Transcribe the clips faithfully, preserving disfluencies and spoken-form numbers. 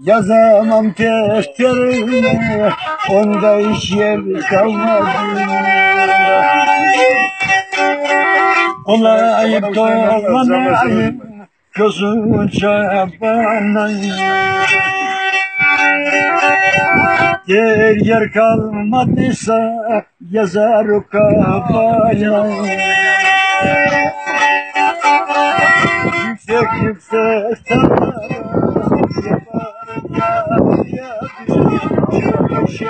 Yazamam defterine, onda hiç yer kalmadı. Olayıp dolanayım, gözün çabanayım. Yer yer kalmadıysa yazar o kafaya. Yüksek yüksek dağlara yaparım ya, ya bir şey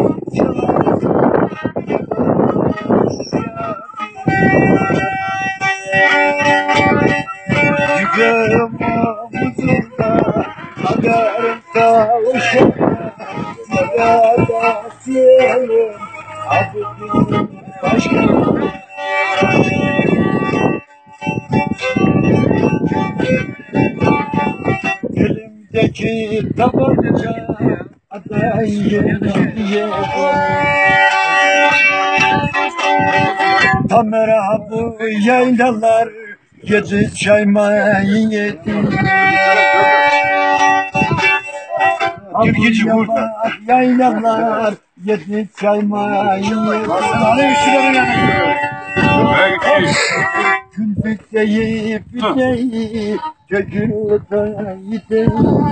yüklüm omuzumda haberim kavuşur. Ya da siyelim abim başkanım. Elimdeki tabanca adayım diye tam merhaba yaylalar gece çaymayı yedim. Girgici burada yaylalar yedi çaymayı yedim. Külbük deyip deyip çocukta gideyim.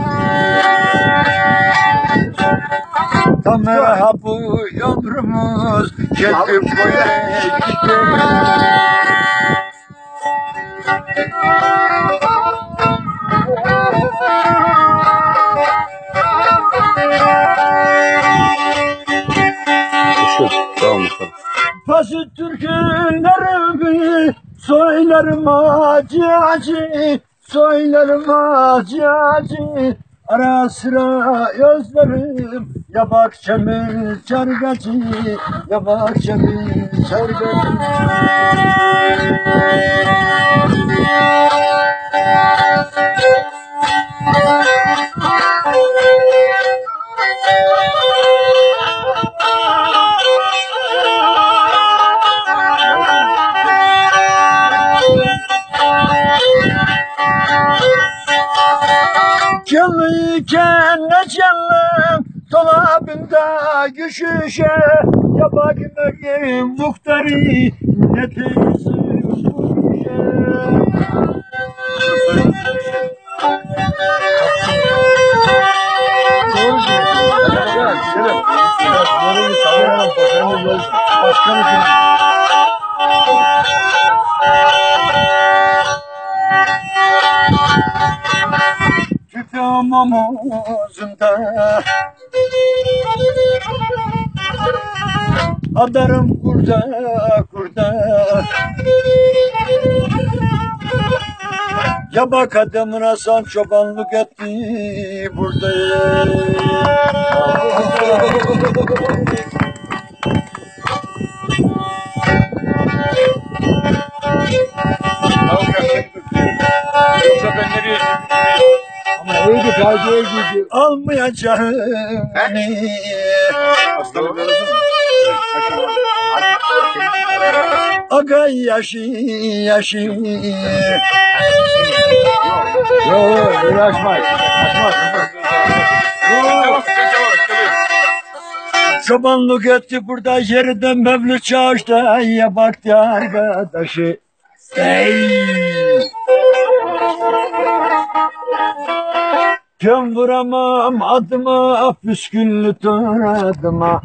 Tam merhaba ömrümüz çekip boya gidelim. Basit türkülerimi söylerim acı acı, söylerim acı acı. Ara sıra özlerim ya bahçemi çargacı, ya bahçemi çargacı. Canlıyken ne canlım dolabında güşüşe, ya bakmayın muhtari ne teyzim kuruşe. Tüfeğim omuzumda adarım kurda kurda. Ya bak adamın Hasan çobanlık etti burada. Yoksa ben nereye ama öyle fayda öyle almayacağım. Hani aga yaşı yaşı. Yok yok yaşmaz. Çobanlık etti burada yerden mevlüt çağıştı. Ya baktı arkadaşı. Ey! Kim vuramam adıma, püsküllü adıma.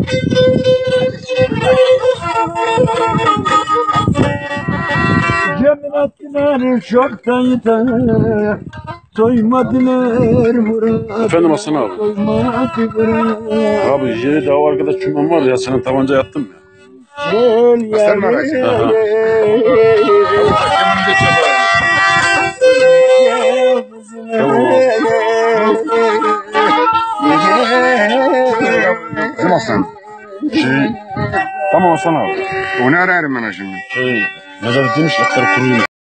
Yemin ettiler çoktaydı, doymadılar Murat. Efendim Hasan abi. Abi yeni daha o arkadaş çuman var ya, senin tabanca yattım ya. Gel ya. Kim Hasan? Şey, tamam Hasan abi. Onu ararım ben şimdi. Şey, Nezaret demiş etler kuruymuş.